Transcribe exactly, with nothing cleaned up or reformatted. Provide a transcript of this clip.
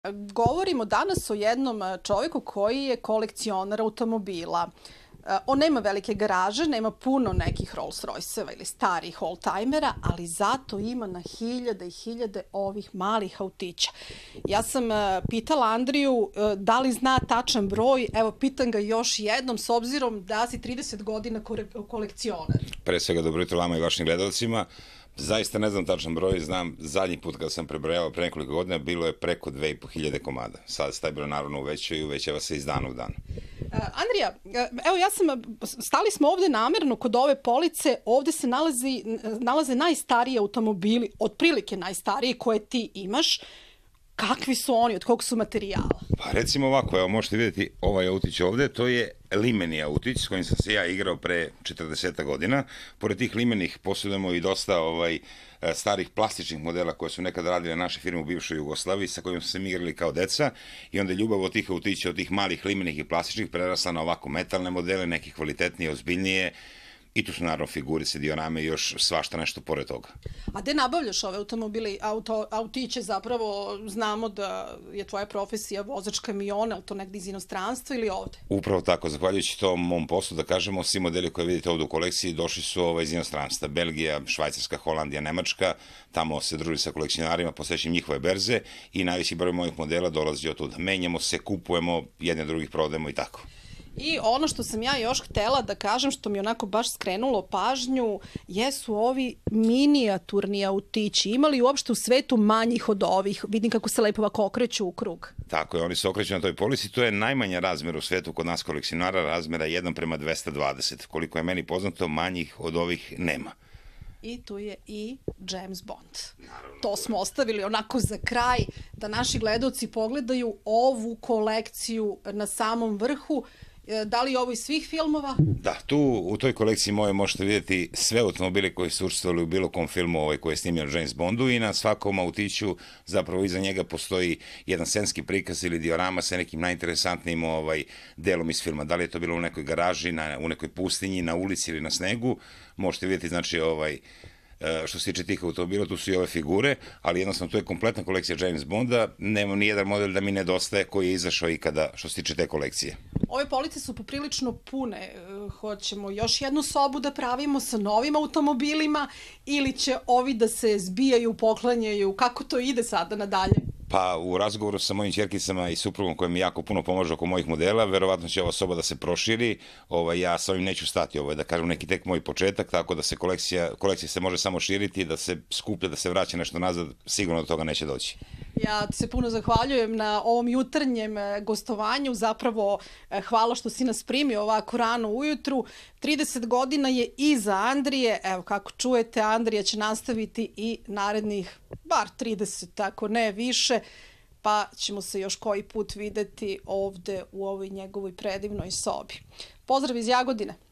Govorimo danas o jednom čovjeku koji je kolekcionar automobila. On nema velike garaže, nema puno nekih Rolls Royceva ili starih oldtimera, ali zato ima na hiljade i hiljade ovih malih autića. Ja sam pitala Andriju da li zna tačan broj, evo pitam ga još jednom s obzirom da si trideset godina kolekcionar. Pre svega dobro jutro vama i vašim gledalcima. Zaista ne znam tačan broj, znam zadnji put kada sam prebrojao pre nekoliko godina bilo je preko dve i po hiljade komada. Sada se taj broj naravno uvećao i uvećava se iz dana u dan. Andrija, evo ja sam, stali smo ovde namerno kod ove police, ovde se nalazi, nalaze najstariji automobili, otprilike najstariji koje ti imaš. Kakvi su oni, od kog su materijala? Pa recimo ovako, evo možete vidjeti ovaj autić ovde, to je limeni autić s kojim sam se ja igrao pre četrdeset godina. Pored tih limenih posjedujemo i dosta ovaj, starih plastičnih modela koje su nekada radile naše firme u bivšoj Jugoslaviji, sa kojim smo se igrali kao deca, i onda ljubav od tih autića, od tih malih limenih i plastičnih prerasla na ovako metalne modele, neke kvalitetnije, ozbiljnije. I tu su naravno figurice, diorame i još svašta nešto pored toga. A gde nabavljaš ove automobile, auto, autiće? Zapravo znamo da je tvoja profesija vozač kamiona, ali to negdje iz inostranstva ili ovde? Upravo tako, zahvaljujući tom mom poslu, da kažemo, svi modeli koje vidite ovde u kolekciji došli su ovaj, iz inostranstva. Belgija, Švajcarska, Holandija, Nemačka, tamo se druži sa kolekcionarima, posećem njihove berze i najveći broj mojih modela dolazi od tuda. Menjamo se, kupujemo, jedne drugih prodajemo i tako. I ono što sam ja još htela da kažem, što mi onako baš skrenulo pažnju, jesu ovi minijaturni autići. Ima li uopšte u svetu manjih od ovih? Vidim kako se lepo ovako okreću u krug. Tako je, oni se okreću na toj polici. To je najmanja razmera u svetu kod nas kolekcionara, razmera jedan prema dvesta dvadeset. Koliko je meni poznato, manjih od ovih nema. I tu je i James Bond. To smo ostavili onako za kraj, da naši gledalci pogledaju ovu kolekciju na samom vrhu. Da li je ovo iz svih filmova? Da, tu u toj kolekciji moje možete vidjeti sve automobile koji su učestvovali u bilo kom filmu ovaj, koji je snimio James Bondu, i na svakom autiću zapravo iza njega postoji jedan scenski prikaz ili diorama sa nekim najinteresantnijim ovaj, delom iz filma. Da li je to bilo u nekoj garaži, na, u nekoj pustinji, na ulici ili na snegu, možete vidjeti, znači, ovaj, što se tiče tih automobila, tu su i ove figure, ali jednostavno to je kompletna kolekcija James Bonda, nema ni jedan model da mi nedostaje koji je izašao ikada što se tiče te kolekcije. Ove police su poprilično pune. Hoćemo još jednu sobu da pravimo sa novim automobilima ili će ovi da se zbijaju, poklanjaju? Kako to ide sada nadalje? Pa u razgovoru sa mojim ćerkicama i suprugom koja mi jako puno pomaže oko mojih modela, verovatno će ova soba da se proširi. Ovaj, ja sa ovim neću stati, ovo je da kažem neki tek moj početak, tako da se kolekcija, kolekcija se može samo širiti, da se skuplja, da se vraća nešto nazad, sigurno do toga neće doći. Ja ti se puno zahvaljujem na ovom jutarnjem gostovanju, zapravo hvala što si nas primio ovako rano ujutru. trideset godina je iza Andrije, evo kako čujete, Andrija će nastaviti i narednih bar trideset, ako ne više, pa ćemo se još koji put videti ovde u ovoj njegovoj predivnoj sobi. Pozdrav iz Jagodine!